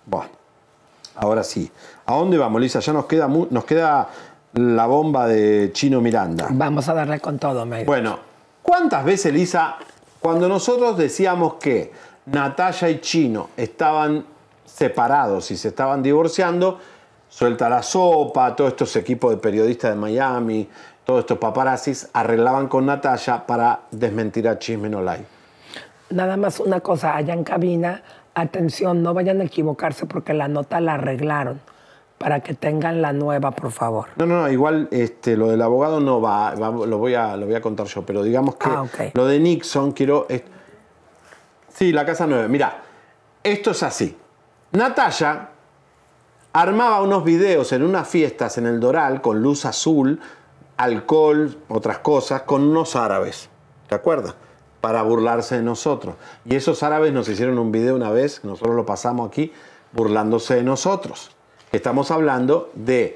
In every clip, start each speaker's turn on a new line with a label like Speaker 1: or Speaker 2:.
Speaker 1: Bueno, ahora sí. ¿A dónde vamos, Lisa? Ya nos queda la bomba de Chino Miranda.
Speaker 2: Vamos a darle con todo, Meir.
Speaker 1: Bueno, ¿cuántas veces, Lisa, cuando nosotros decíamos que Natalia y Chino estaban separados y se estaban divorciando, Suelta la Sopa, todos estos equipos de periodistas de Miami, todos estos paparazzis arreglaban con Natalia para desmentir a Chisme No Like?
Speaker 2: Nada más una cosa, allá en cabina, atención, no vayan a equivocarse porque la nota la arreglaron. Para que tengan la nueva, por favor.
Speaker 1: No, igual lo del abogado no va, lo voy a contar yo, pero digamos que
Speaker 2: okay.
Speaker 1: Lo de Nixon, sí, la Casa 9. Mira, esto es así. Natalia armaba unos videos en unas fiestas en el Doral con luz azul, alcohol, otras cosas, con unos árabes. ¿Te acuerdas? Para burlarse de nosotros. Y esos árabes nos hicieron un video una vez, nosotros lo pasamos aquí, burlándose de nosotros. Estamos hablando de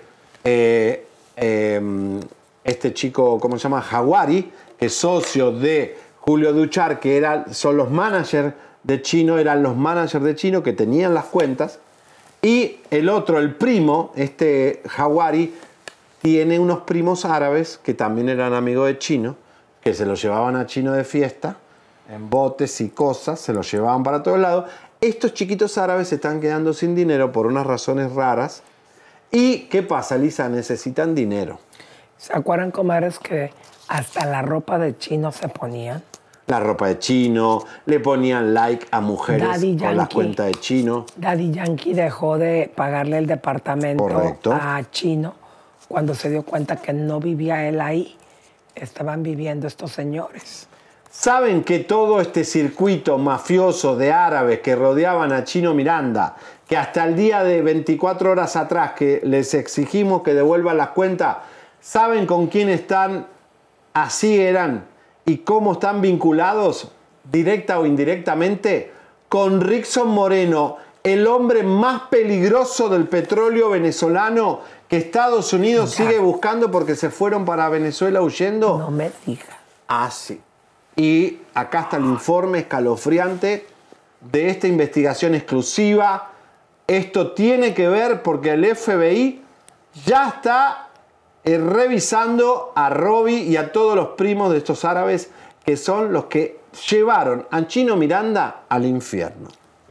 Speaker 1: este chico, ¿cómo se llama? Jaguari, que es socio de Julio Duchar, que son los managers de Chino, eran los managers de Chino que tenían las cuentas. Y el otro, el primo, este Jaguari, tiene unos primos árabes que también eran amigos de Chino, que se los llevaban a Chino de fiesta, en botes y cosas, se los llevaban para todos lados. Estos chiquitos árabes se están quedando sin dinero por unas razones raras. ¿Y qué pasa, Lisa? Necesitan dinero.
Speaker 2: ¿Se acuerdan, comadres, que hasta la ropa de Chino se ponían?
Speaker 1: La ropa de Chino, le ponían like a mujeres con las cuentas de Chino.
Speaker 2: Daddy Yankee dejó de pagarle el departamento
Speaker 1: Correcto.
Speaker 2: a Chino cuando se dio cuenta que no vivía él ahí. Estaban viviendo estos señores.
Speaker 1: ¿Saben que todo este circuito mafioso de árabes que rodeaban a Chino Miranda, que hasta el día de 24 horas atrás que les exigimos que devuelvan las cuentas, saben con quién están, así eran, y cómo están vinculados, directa o indirectamente, con Rickson Moreno, el hombre más peligroso del petróleo venezolano que Estados Unidos sigue buscando porque se fueron para Venezuela huyendo?
Speaker 2: No me digas.
Speaker 1: Ah, sí. Y acá está el informe escalofriante de esta investigación exclusiva. Esto tiene que ver porque el FBI ya está revisando a Robbie y a todos los primos de estos árabes que son los que llevaron a Chino Miranda al infierno.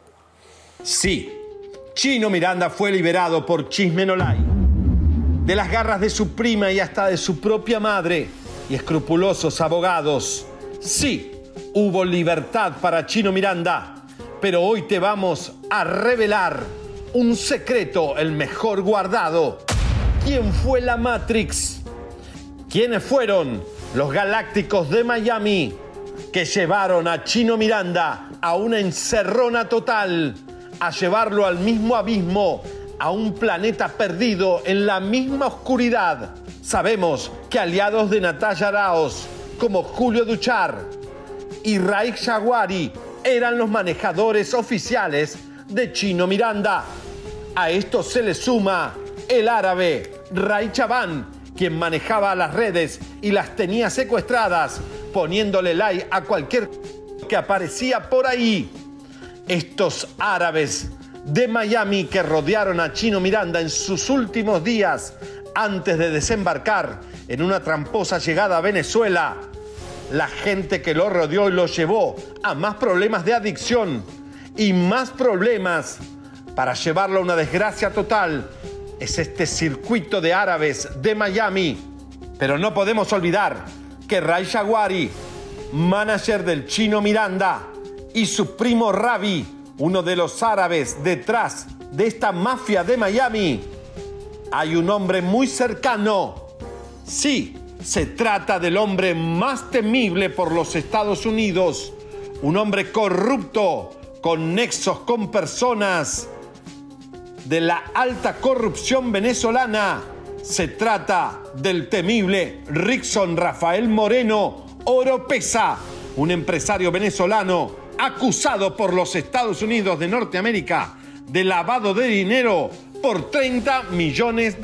Speaker 1: Sí, Chino Miranda fue liberado por Chisme No Like, de las garras de su prima y hasta de su propia madre y escrupulosos abogados. Sí, hubo libertad para Chino Miranda, pero hoy te vamos a revelar un secreto, el mejor guardado. ¿Quién fue la Matrix? ¿Quiénes fueron los galácticos de Miami que llevaron a Chino Miranda a una encerrona total, a llevarlo al mismo abismo, a un planeta perdido en la misma oscuridad? Sabemos que aliados de Natalia Arauz, como Julio Duchar y Raik Jaguari, eran los manejadores oficiales de Chino Miranda. A esto se le suma el árabe Ray Chaban, quien manejaba las redes y las tenía secuestradas, poniéndole like a cualquier que aparecía por ahí. Estos árabes de Miami que rodearon a Chino Miranda en sus últimos días antes de desembarcar en una tramposa llegada a Venezuela. La gente que lo rodeó y lo llevó a más problemas de adicción y más problemas para llevarlo a una desgracia total es este circuito de árabes de Miami. Pero no podemos olvidar que Ray Jaguari, manager del Chino Miranda, y su primo Ravi, uno de los árabes detrás de esta mafia de Miami, hay un hombre muy cercano. Sí, se trata del hombre más temible por los Estados Unidos, un hombre corrupto, con nexos con personas de la alta corrupción venezolana. Se trata del temible Rickson Rafael Moreno Oropesa, un empresario venezolano acusado por los Estados Unidos de Norteamérica de lavado de dinero por $30 millones.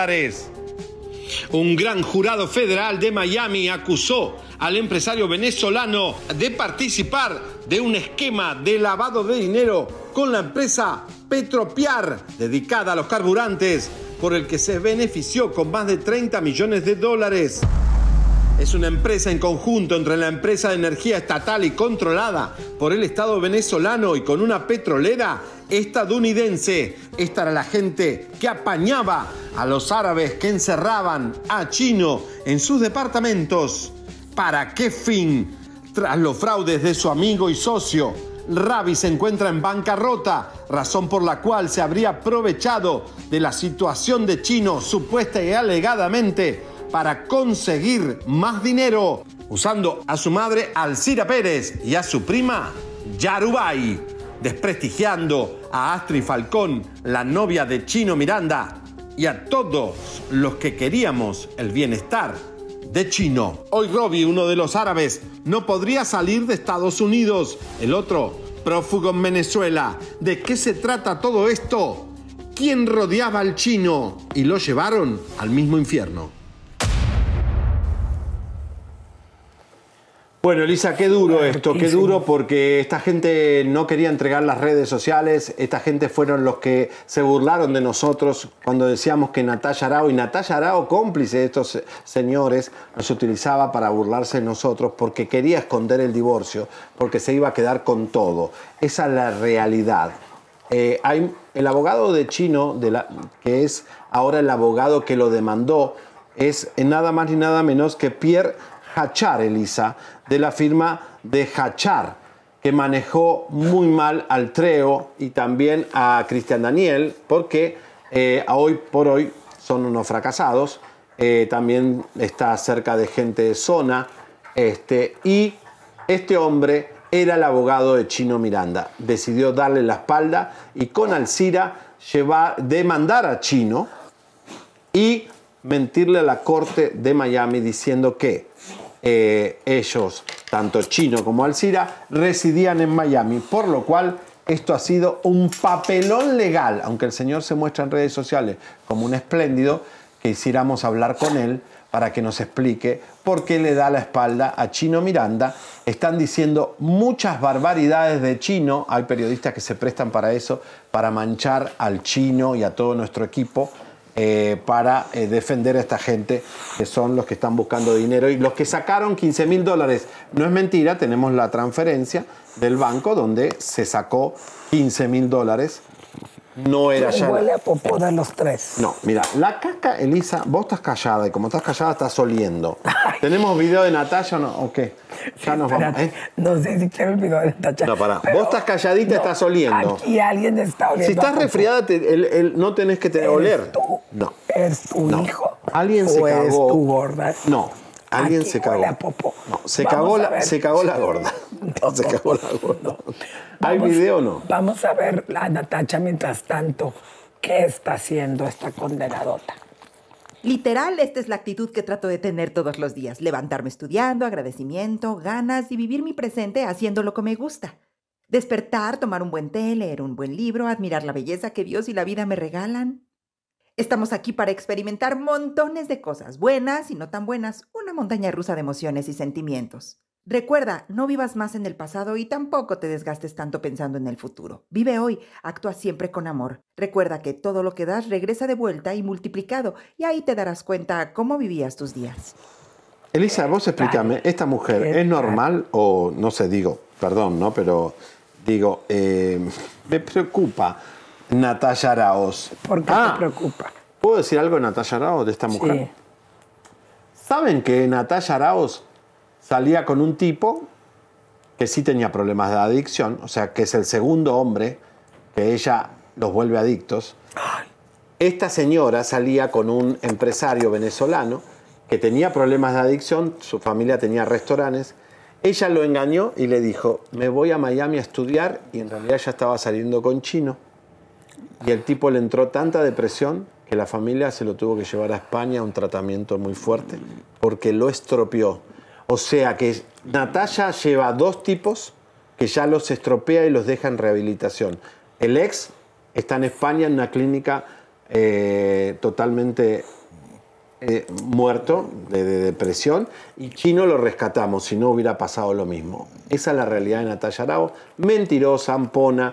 Speaker 1: Un gran jurado federal de Miami acusó al empresario venezolano de participar de un esquema de lavado de dinero con la empresa Petropiar, dedicada a los carburantes, por el que se benefició con más de 30 millones de dólares. Es una empresa en conjunto entre la empresa de energía estatal y controlada por el Estado venezolano y con una petrolera estadounidense. Esta era la gente que apañaba a los árabes que encerraban a Chino en sus departamentos. ¿Para qué fin? Tras los fraudes de su amigo y socio, Rabi se encuentra en bancarrota, razón por la cual se habría aprovechado de la situación de Chino supuesta y alegadamente para conseguir más dinero, usando a su madre Alcira Pérez y a su prima Yarubay, desprestigiando a Astrid Falcón, la novia de Chino Miranda, y a todos los que queríamos el bienestar de Chino. Hoy Robbie, uno de los árabes, no podría salir de Estados Unidos. El otro, prófugo en Venezuela. ¿De qué se trata todo esto? ¿Quién rodeaba al Chino? Y lo llevaron al mismo infierno. Bueno, Elisa, qué duro esto, qué duro, porque esta gente no quería entregar las redes sociales, esta gente fueron los que se burlaron de nosotros cuando decíamos que Natalia Arao, cómplice de estos señores, nos utilizaba para burlarse de nosotros porque quería esconder el divorcio, porque se iba a quedar con todo. Esa es la realidad. Hay el abogado de Chino, que es ahora el abogado que lo demandó, es nada más ni nada menos que Pierre Hachar, Elisa, de la firma de Hachar, que manejó muy mal al Treo y también a Cristian Daniel, porque hoy por hoy son unos fracasados. También está cerca de gente de zona. Y este hombre era el abogado de Chino Miranda. Decidió darle la espalda y con Alcira demandar a Chino y mentirle a la corte de Miami diciendo que ellos, tanto Chino como Alcira, residían en Miami, por lo cual esto ha sido un papelón legal, aunque el señor se muestra en redes sociales como un espléndido. Quisiéramos hablar con él para que nos explique por qué le da la espalda a Chino Miranda. Están diciendo muchas barbaridades de Chino, hay periodistas que se prestan para eso, para manchar al Chino y a todo nuestro equipo, para defender a esta gente que son los que están buscando dinero y los que sacaron $15.000. No es mentira, tenemos la transferencia del banco donde se sacó $15.000. No era ya.
Speaker 2: Huele a popó de los tres.
Speaker 1: No, mira, la caca, Elisa, vos estás callada y como estás callada estás oliendo. ¿Tenemos video de Natalia o no? ¿O qué? Ya nos vamos.
Speaker 2: No sé si quiero el video de Natalia.
Speaker 1: No, pará. Vos estás calladita y estás oliendo.
Speaker 2: Aquí alguien está oliendo.
Speaker 1: Si estás resfriada, no tenés que oler.
Speaker 2: Tú,
Speaker 1: no.
Speaker 2: ¿Es tu hijo?
Speaker 1: Alguien se cagó.
Speaker 2: ¿Es tu gorda?
Speaker 1: No. Alguien
Speaker 2: aquí
Speaker 1: se cagó.
Speaker 2: Huele a popó.
Speaker 1: No, se cagó la gorda. No, se cagó la gorda. ¿Hay video o no?
Speaker 2: Vamos a ver a Natalia mientras tanto. ¿Qué está haciendo esta condenadota?
Speaker 3: Literal, esta es la actitud que trato de tener todos los días. Levantarme estudiando, agradecimiento, ganas y vivir mi presente haciendo lo que me gusta. Despertar, tomar un buen té, leer un buen libro, admirar la belleza que Dios y la vida me regalan. Estamos aquí para experimentar montones de cosas, buenas y no tan buenas, una montaña rusa de emociones y sentimientos. Recuerda, no vivas más en el pasado y tampoco te desgastes tanto pensando en el futuro. Vive hoy, actúa siempre con amor. Recuerda que todo lo que das regresa de vuelta y multiplicado, y ahí te darás cuenta cómo vivías tus días.
Speaker 1: Elisa, vos explícame, ¿esta mujer es normal o, no sé, perdón, ¿no? Pero me preocupa Natalia Araoz.
Speaker 2: ¿Por qué te preocupa?
Speaker 1: ¿Puedo decir algo de Natalia Araoz, de esta mujer?
Speaker 2: Sí.
Speaker 1: ¿Saben que Natalia Araoz salía con un tipo que sí tenía problemas de adicción? O sea, que es el segundo hombre que ella los vuelve adictos. Esta señora salía con un empresario venezolano que tenía problemas de adicción, su familia tenía restaurantes. Ella lo engañó y le dijo, me voy a Miami a estudiar, y en realidad ella estaba saliendo con Chino. Y el tipo le entró tanta depresión que la familia se lo tuvo que llevar a España a un tratamiento muy fuerte porque lo estropeó. O sea que Natalia lleva dos tipos que ya los estropea y los deja en rehabilitación. El ex está en España en una clínica totalmente muerto de depresión, y Chino lo rescatamos, si no hubiera pasado lo mismo. Esa es la realidad de Natalia Araoz, mentirosa, ampona,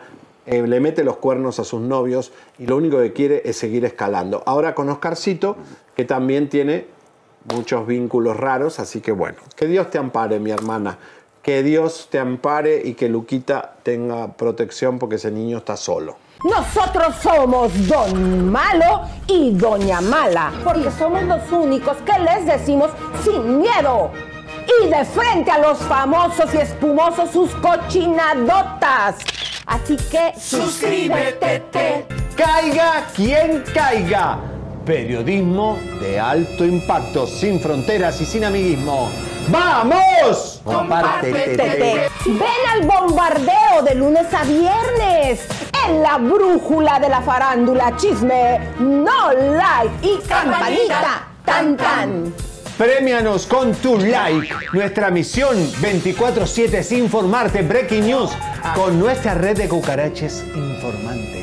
Speaker 1: le mete los cuernos a sus novios y lo único que quiere es seguir escalando. Ahora con Oscarcito, que también tiene muchos vínculos raros, así que bueno, que Dios te ampare, mi hermana. Que Dios te ampare y que Luquita tenga protección porque ese niño está solo.
Speaker 4: Nosotros somos Don Malo y Doña Mala, porque somos los únicos que les decimos sin miedo y de frente a los famosos y espumosos sus cochinadotas. Así que suscríbete.
Speaker 1: Caiga quien caiga. Periodismo de alto impacto, sin fronteras y sin amiguismo. ¡Vamos!
Speaker 4: Compártete. Ven al bombardeo de lunes a viernes en la brújula de la farándula, chisme, no like y campanita, tan tan.
Speaker 1: Premianos con tu like. Nuestra misión 24/7 es informarte. Breaking News con nuestra red de cucaraches informantes.